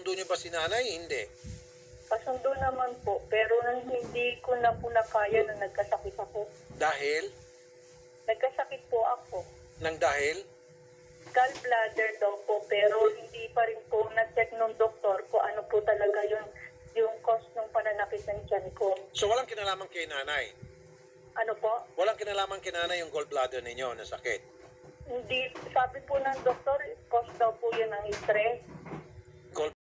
Kasundo niyo ba si nanay? Hindi. Kasundo naman po, pero hindi ko na po nakaya na nagkasakit ako. Dahil? Nagkasakit po ako. Nang dahil? Gallbladder daw po, pero hindi pa rin po na-check ng doktor kung ano po talaga yung cause ng pananakit ng tiyan ko. So walang kinalaman kay nanay? Ano po? Walang kinalaman kay nanay yung gallbladder ninyo na sakit? Hindi, sabi po ng doktor, cause daw po yun ng stress.